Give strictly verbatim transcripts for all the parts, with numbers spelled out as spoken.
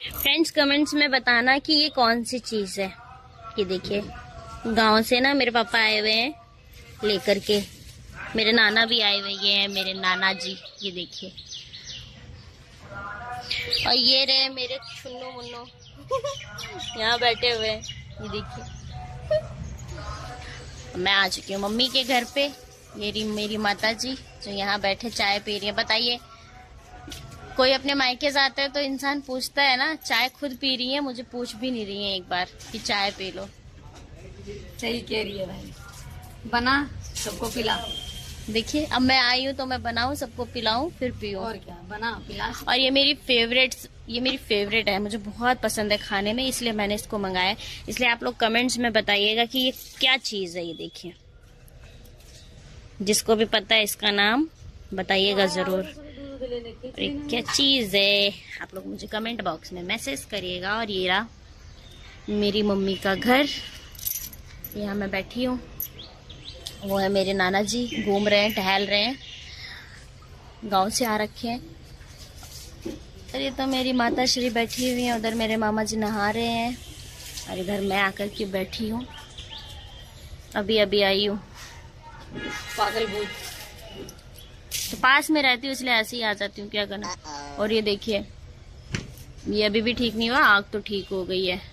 Friends comments में बताना कि ये कौन सी चीज है। ये देखिए, गांव से ना मेरे पापा आए हुए हैं लेकर के, मेरे नाना भी आए हुए हैं, मेरे नाना जी। ये देखिए, और ये रहे मेरे छुन्नू मुन्नू यहाँ बैठे हुए हैं। ये देखिए, मैं आ चुकी हूँ मम्मी के घर पे। मेरी मेरी माता जी जो यहाँ बैठे चाय पी रही है। बताइए, कोई अपने मायके जाता है तो इंसान पूछता है ना, चाय खुद पी रही है, मुझे पूछ भी नहीं रही है एक बार कि चाय पी लो। सही कह रही है भाई, बना सबको पिला। देखिए, अब मैं आई हूँ तो मैं बनाऊँ, सबको पिलाऊं, फिर पीऊं। और क्या, बना पिला। और ये मेरी फेवरेट ये मेरी फेवरेट है, मुझे बहुत पसंद है खाने में, इसलिए मैंने इसको मंगाया। इसलिए आप लोग कमेंट्स में बताइएगा कि ये क्या चीज है। ये देखिए, जिसको भी पता है इसका नाम बताइएगा जरूर। ये क्या चीज है, आप लोग मुझे कमेंट बॉक्स में मैसेज करिएगा। और ये रहा मेरी मम्मी का घर, यहाँ मैं बैठी हूँ। वो है मेरे नाना जी, घूम रहे हैं, टहल रहे हैं, गांव से आ रखे हैं। और ये तो मेरी माता श्री बैठी हुई है, उधर मेरे मामा जी नहा रहे हैं, और इधर मैं आकर के बैठी हूँ। अभी अभी आई हूँ। पागल भूत, तो पास में रहती हूँ इसलिए ऐसे ही आ जाती हूँ, क्या करना। और ये देखिए, ये अभी भी ठीक नहीं हुआ, आग तो ठीक हो गई है।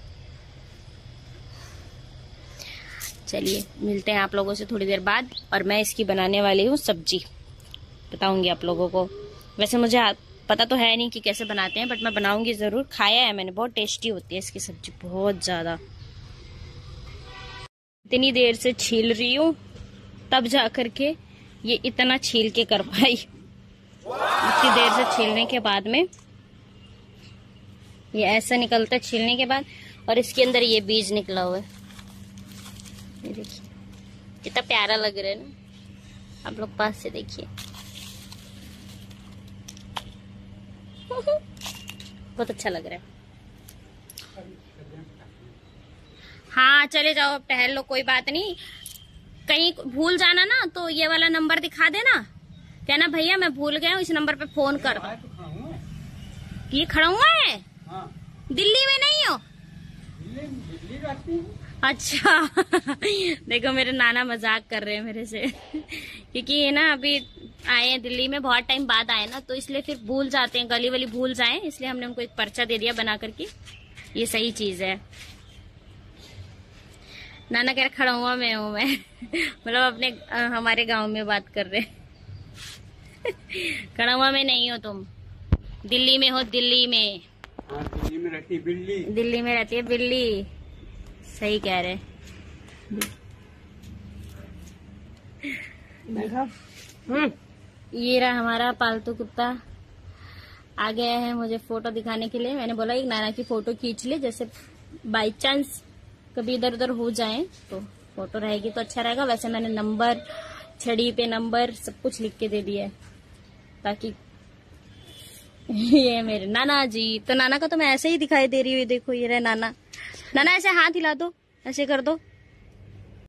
चलिए मिलते हैं आप लोगों से थोड़ी देर बाद। और मैं इसकी बनाने वाली हूँ सब्जी, बताऊंगी आप लोगों को। वैसे मुझे पता तो है नहीं कि कैसे बनाते हैं, बट मैं बनाऊंगी जरूर। खाया है मैंने, बहुत टेस्टी होती है इसकी सब्जी, बहुत ज्यादा। इतनी देर से छील रही हूँ, तब जा करके ये इतना छील के कर पाई। इतनी देर से छीलने के बाद में ये ऐसा निकलता है छीलने के बाद। और इसके अंदर ये बीज निकला हुआ है, ये देखिए, कितना प्यारा लग रहा है ना। आप लोग पास से देखिए, बहुत अच्छा लग रहा है। हाँ चले जाओ, अब टहल लो, कोई बात नहीं। कहीं भूल जाना ना तो ये वाला नंबर दिखा देना, कहना भैया मैं भूल गया हूँ, इस नंबर पे फोन कर दो। ये खड़ा हुआ है, दिल्ली में नहीं हो? अच्छा देखो मेरे नाना मजाक कर रहे हैं मेरे से क्योंकि ये ना अभी आए हैं दिल्ली में, बहुत टाइम बाद आए ना, तो इसलिए फिर भूल जाते हैं, गली वाली भूल जाए, इसलिए हमने उनको एक पर्चा दे दिया बना करके। ये सही चीज है। नाना कह रहे खड़ा हुआ मैं हूँ मैं मतलब अपने हमारे गांव में बात कर रहे खड़ा हुआ में नहीं हो तुम, दिल्ली में हो, दिल्ली में। हाँ, दिल्ली में रहती है बिल्ली। दिल्ली में रहती है बिल्ली, सही कह रहे। ये रहा हमारा पालतू कुत्ता, आ गया है मुझे फोटो दिखाने के लिए। मैंने बोला एक नाना की फोटो खींच ले, जैसे बाई चांस कभी इधर उधर हो जाए तो फोटो रहेगी तो अच्छा रहेगा। वैसे मैंने नंबर, छड़ी पे नंबर सब कुछ लिख के दे दिया है ताकि ये मेरे नाना जी। तो नाना का तो मैं ऐसे ही दिखाई दे रही हूँ, देखो ये रहे नाना। नाना ऐसे हाथ हिला दो, ऐसे कर दो।